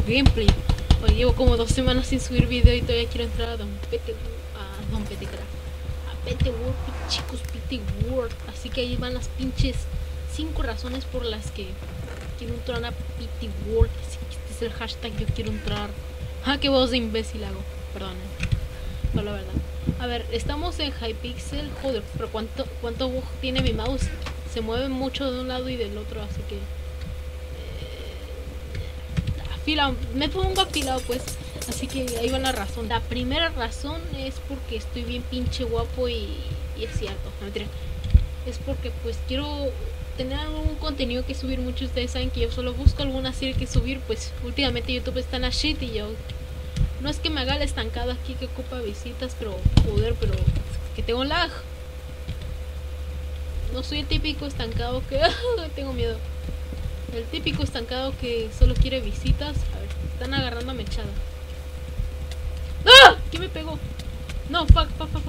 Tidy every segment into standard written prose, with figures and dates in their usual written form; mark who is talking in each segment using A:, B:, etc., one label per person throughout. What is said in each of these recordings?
A: gameplay. Hoy llevo como 2 semanas sin subir video y todavía quiero entrar a Don Pete World, chicos, Pete World. Así que ahí van las pinches 5 razones por las que quiero entrar a Pete World. Así que este es el hashtag yo quiero entrar. Ah, qué voz de imbécil hago, perdón. No, la verdad. A ver, estamos en Hypixel. Joder, pero cuánto bug tiene mi mouse. Se mueve mucho de un lado y del otro, así que afilado, me pongo afilado pues. Así que ahí va la razón. La primera razón es porque estoy bien pinche guapo y es cierto, no mentira. Es porque pues quiero tener algún contenido que subir. Muchos de ustedes saben que yo solo busco alguna serie que subir. Pues últimamente YouTube está en la shit y yo no es que me haga el estancado aquí que ocupa visitas, pero joder, pero que tengo lag. No soy el típico estancado que tengo miedo. El típico estancado que solo quiere visitas. A ver, están agarrando a mechada. ¡Ah! ¿Qué me pegó? No, fuck.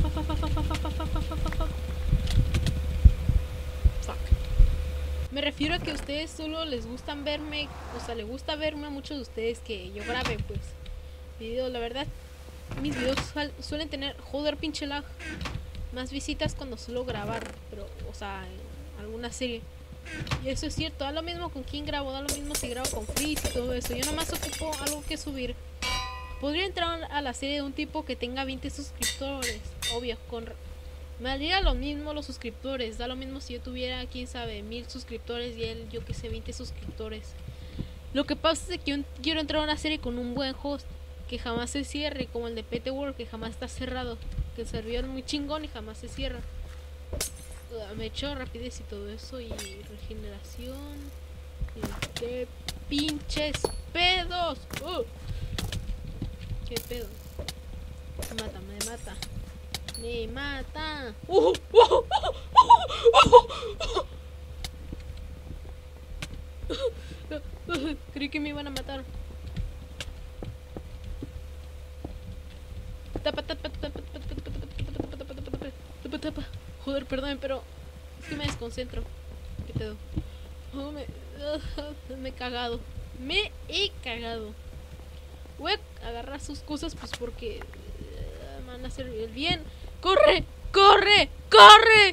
A: Me refiero a que a ustedes solo les gustan verme, o sea, les gusta verme a muchos de ustedes que yo grabe, pues, videos. La verdad, mis videos suelen tener, joder, pinche lag, más visitas cuando suelo grabar, pero, o sea, en alguna serie. Y eso es cierto, da lo mismo con quién grabo, da lo mismo si grabo con Freeze y todo eso. Yo nomás ocupo algo que subir. Podría entrar a la serie de un tipo que tenga 20 suscriptores, obvio, me haría lo mismo los suscriptores. Da lo mismo si yo tuviera, quién sabe, 1000 suscriptores y él, yo que sé, 20 suscriptores. Lo que pasa es que yo quiero entrar a una serie con un buen host, que jamás se cierre, como el de Pete World, que jamás está cerrado, que el servidor es muy chingón y jamás se cierra. Me echo rapidez y todo eso, y regeneración. Y qué pinches pedos. ¿Qué pedo? Me mata. Creí que me iban a matar. Joder, perdón, pero es que me desconcentro. ¿Qué pedo? Me he cagado. Voy a agarrar sus cosas pues porque me van a hacer el bien. ¡Corre! Joder,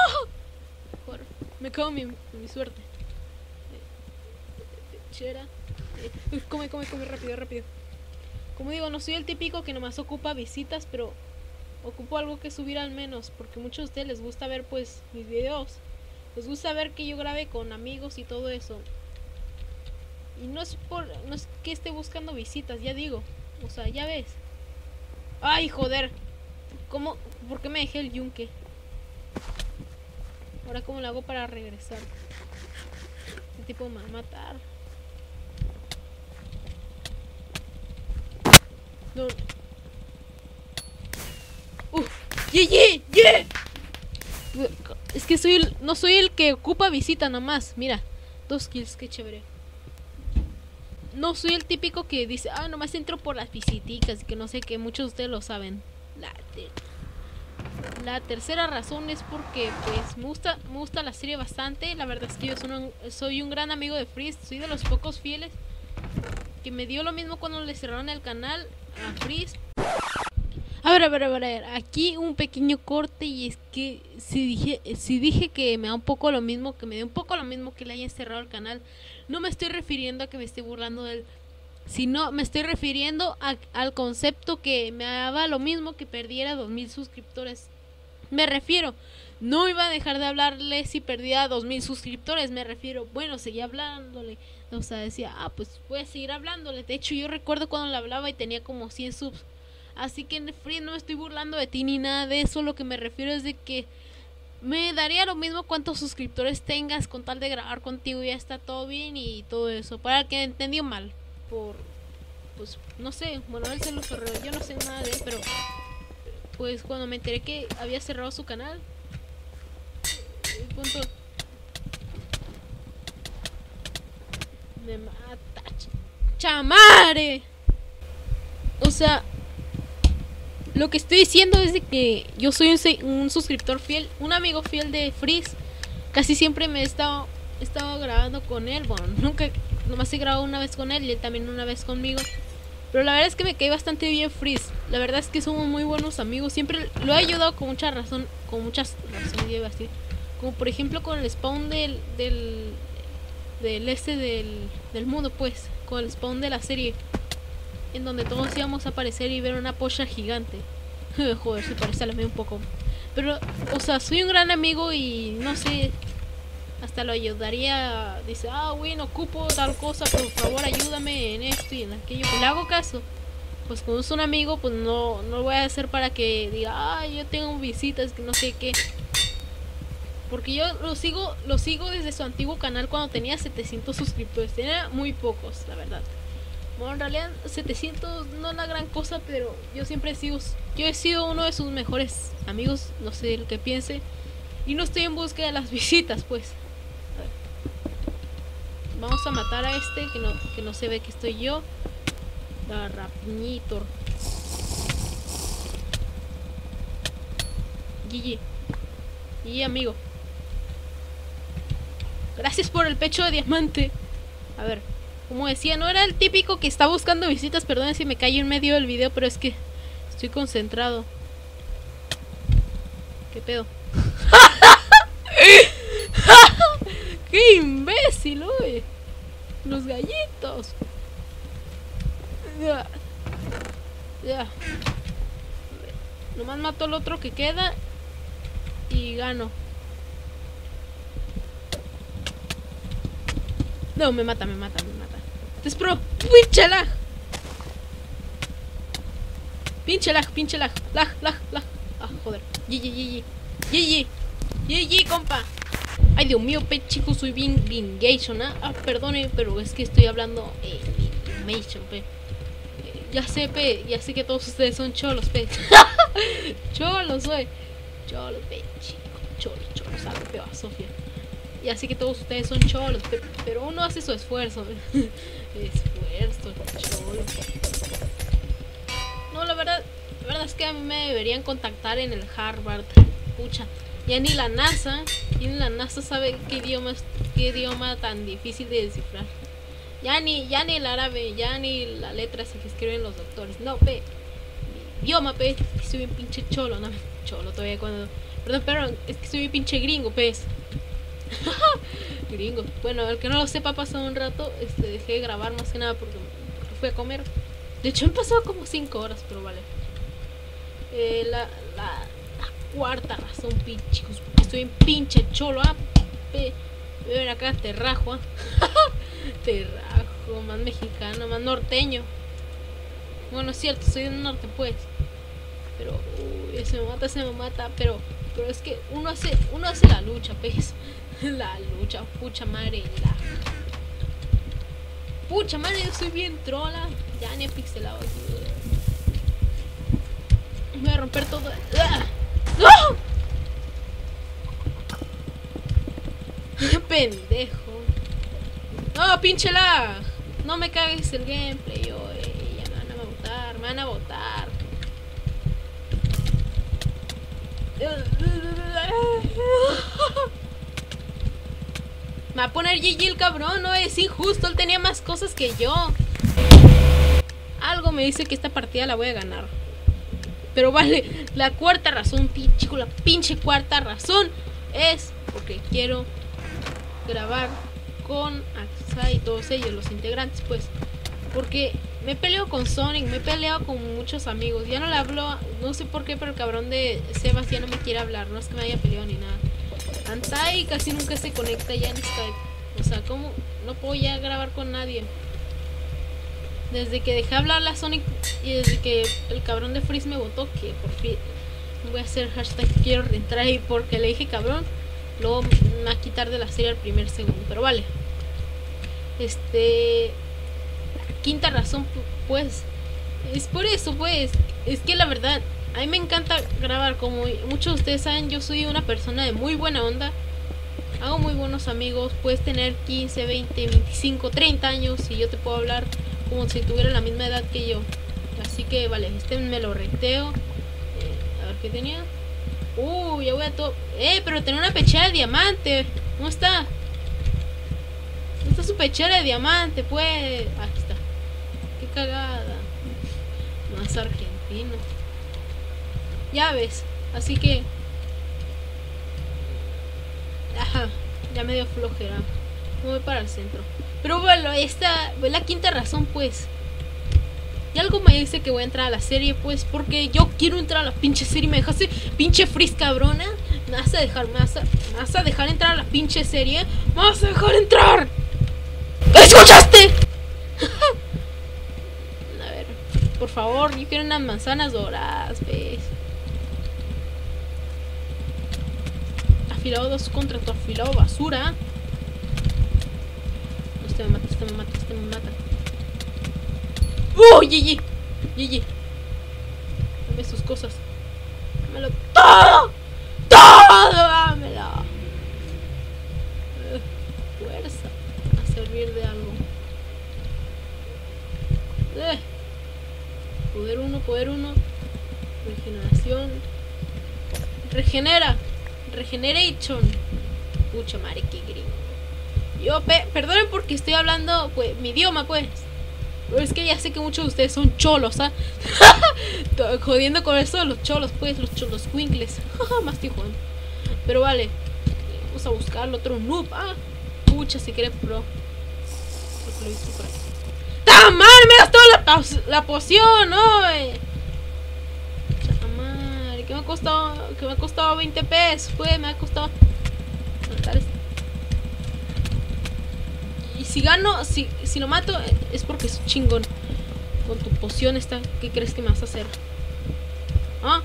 A: me cago en mi suerte. Chera. Come, rápido. Como digo, no soy el típico que nomás ocupa visitas, pero ocupo algo que subir al menos, porque muchos de ustedes les gusta ver pues mis videos. Les gusta ver que yo grabe con amigos y todo eso. Y no es que esté buscando visitas, ya digo. O sea, ya ves. Ay, joder. ¿Por qué me dejé el yunque? Ahora cómo lo hago para regresar. Este tipo me va a matar. No. Yeah. Es que no soy el que ocupa visita nomás. Mira, 2 kills, qué chévere. No soy el típico que dice, nomás entro por las visiticas y que no sé qué, muchos de ustedes lo saben. La tercera razón es porque pues me gusta la serie bastante. La verdad es que yo soy un gran amigo de Freeze. Soy de los pocos fieles que me dio lo mismo cuando le cerraron el canal a Freeze. A ver, aquí un pequeño corte. Y es que si dije que me da un poco lo mismo, que me dio un poco lo mismo que le hayan cerrado el canal, no me estoy refiriendo a que me esté burlando de él, sino me estoy refiriendo al concepto que me daba lo mismo que perdiera 2000 suscriptores. Me refiero, no iba a dejar de hablarle si perdía 2000 suscriptores. Me refiero, bueno, seguía hablándole. O sea, decía, pues voy a seguir hablándole. De hecho, yo recuerdo cuando le hablaba y tenía como 100 subs. Así que en Free no me estoy burlando de ti ni nada de eso. Lo que me refiero es de que me daría lo mismo cuántos suscriptores tengas con tal de grabar contigo. Ya está todo bien y todo eso. Para el que entendió mal, pues no sé, bueno, él se lo cerró. Yo no sé nada de él, pero pues cuando me enteré que había cerrado su canal, punto, me mata, chamare. O sea, lo que estoy diciendo es de que yo soy un suscriptor fiel, un amigo fiel de Freeze. Casi siempre me he estado he estado grabando con él. Bueno, nunca, nomás he grabado una vez con él y él también una vez conmigo. Pero la verdad es que me cae bastante bien Freeze. La verdad es que somos muy buenos amigos. Siempre lo he ayudado con mucha razón. Con muchas razones, iba a decir. Como por ejemplo con el spawn del mundo, pues. Con el spawn de la serie. En donde todos íbamos a aparecer y ver una polla gigante. Joder, se parece a la mía un poco. Pero, o sea, soy un gran amigo y no sé. Hasta lo ayudaría. Dice, güey, no ocupo tal cosa, por favor ayúdame en esto y en aquello. Pues le hago caso. Pues como es un amigo, pues no lo voy a hacer para que diga, yo tengo visitas, que no sé qué. Porque yo lo sigo desde su antiguo canal cuando tenía 700 suscriptores. Tenía muy pocos, la verdad. Bueno, en realidad 700 no es la gran cosa, pero yo he sido uno de sus mejores amigos, no sé lo que piense. Y no estoy en busca de las visitas, pues. Vamos a matar a este que no se ve que estoy yo. La Rapnitor. GG, amigo. Gracias por el pecho de diamante. A ver, como decía, no era el típico que está buscando visitas. Perdón si me callo en medio del video, pero es que estoy concentrado. ¿Qué pedo? ¡Qué imbécil, oye! Los gallitos. Ya. Nomás mato al otro que queda y gano. No, me mata. Despro, pinche lag. Lag. Joder. GG, compa. Ay, Dios mío, chicos, soy bien gation, perdone, pero es que estoy hablando ya sé que todos ustedes son cholos, cholos, cholos, chicos, cholos, algo peor, Sofía. Ya sé que todos ustedes son cholos, pero uno hace su esfuerzo. Cholos. No, la verdad es que a mí me deberían contactar en el Harvard. Pucha, ya ni la NASA sabe qué idioma tan difícil de descifrar. Ya ni el árabe, ya ni la letra esa que escriben los doctores. No, mi idioma, soy bien pinche cholo, no, cholo todavía cuando... Perdón, es que soy bien pinche gringo, gringo. Bueno, el que no lo sepa, pasó un rato, dejé de grabar más que nada porque fui a comer. De hecho, me pasó como 5 horas, pero vale. La cuarta razón, chicos, porque estoy en pinche cholo, ven acá, te rajo, te rajo, más mexicano, más norteño. Bueno, es cierto, soy del norte, pues. Pero, se me mata, pero es que uno hace la lucha, la lucha, pucha madre, yo soy bien trola. Ya ni he pixelado aquí. Voy a romper todo. ¡No! Pendejo. No, pinche lag. No me cagues el gameplay. Ya me van a botar. Me va a poner GG el cabrón. No es injusto, él tenía más cosas que yo. Algo me dice que esta partida la voy a ganar. Pero vale, la cuarta razón, la pinche cuarta razón es porque quiero grabar con Axa y todos ellos, los integrantes, pues. Porque me he peleado con Sonic, me he peleado con muchos amigos. Ya no le hablo, no sé por qué, pero el cabrón de Sebas ya no me quiere hablar. No es que me haya peleado ni nada. Antai casi nunca se conecta ya en Skype. O sea, ¿cómo? No puedo ya grabar con nadie. Desde que dejé hablar a Sonic y desde que el cabrón de Freeze me votó, que por fin voy a hacer hashtag quiero entrar ahí porque le dije cabrón, luego me va a quitar de la serie al primer segundo, pero vale. La quinta razón, pues, es por eso, pues, es que la verdad, a mí me encanta grabar, como muchos de ustedes saben, yo soy una persona de muy buena onda. Hago muy buenos amigos, puedes tener 15, 20, 25, 30 años y yo te puedo hablar como si tuviera la misma edad que yo. Así que vale, me lo recteo. A ver qué tenía. Ya voy a todo. Pero tenía una pechera de diamante. ¿Cómo está? su pechera de diamante, pues. Ahí está. Qué cagada. Más argentino. Ya ves. Así que... Ajá. Ya me dio flojera. Me voy para el centro. Pero bueno, esta es la quinta razón, pues. Y algo me dice que voy a entrar a la serie, pues, porque yo quiero entrar a la pinche serie. Me dejaste, pinche Freeze cabrona. Me vas a dejar entrar a la pinche serie. Me vas a dejar entrar. ¿Escuchaste? A ver, por favor, yo quiero unas manzanas doradas, ¿ves? Afilado 2 contra tu afilado basura. Este me mata, este me mata, este me mata. ¡Oh, GG! GG. Dame sus cosas. Dámelo todo. ¡Todo! ¡Dámelo! Fuerza. A servir de algo. Poder 1, poder 1. Regeneración. Regenera. Regeneration. Pucha madre, qué gringo. Yo, perdonen porque estoy hablando, pues, mi idioma, pues. Pero es que ya sé que muchos de ustedes son cholos, ¿ah? Jodiendo con eso de los cholos, pues, los quinkles. Más tijón. Pero vale. Vamos a buscar el otro noob. Ah, pucha, si quieres pro. Porque lo he visto por ahí. ¡Ah, man! ¡Me has gastado la poción! ¡No! Chamar, que me ha costado 20 pesos. Pues, me ha costado matar este. Y si gano, si lo mato, es porque es chingón. Con tu poción esta, ¿qué crees que me vas a hacer? ¿Ah?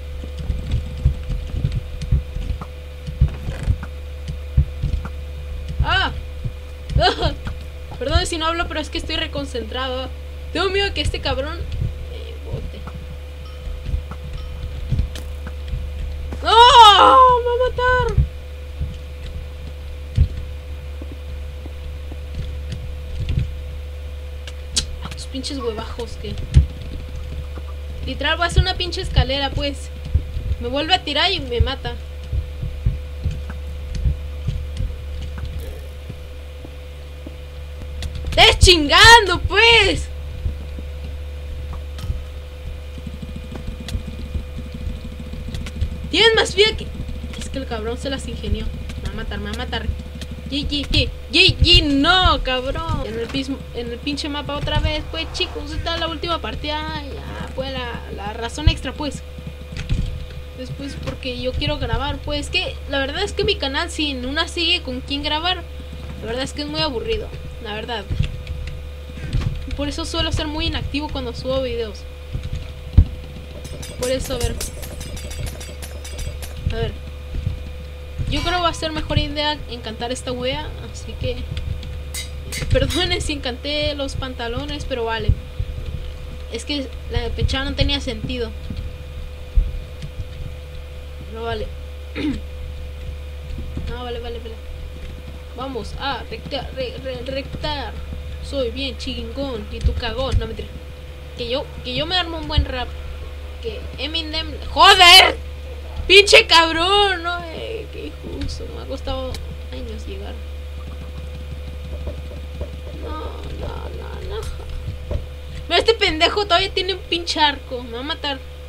A: ¡Ah! Perdón si no hablo, pero es que estoy reconcentrado. Tengo miedo de que este cabrón bote. ¡No! ¡Me va a matar! Pinches huevajos que... Literal voy a hacer una pinche escalera, pues. Me vuelve a tirar y me mata. ¡Estás chingando, pues! Tienes más vida que... Es que el cabrón se las ingenió. Me va a matar, me va a matar. GG, no, cabrón. En el pinche mapa otra vez, pues, chicos, está la última partida. Ya, pues, la razón extra, pues. Después, porque yo quiero grabar, pues, que la verdad es que mi canal sin una serie con quien grabar, la verdad es que es muy aburrido, la verdad. Por eso suelo ser muy inactivo cuando subo videos. Por eso, a ver. Yo creo que va a ser mejor idea encantar esta wea. Así que... Perdonen si encanté los pantalones, pero vale. Es que la pechada no tenía sentido. No vale. No, vale. Vamos a rectar. Soy bien chingón. Y tu cagón. No, mentira. Que yo me armo un buen rap. Que Eminem... ¡Joder! ¡Pinche cabrón! No, qué injusto. Me ha costado años llegar. No. Mira, este pendejo todavía tiene un pinche arco. Me va a matar.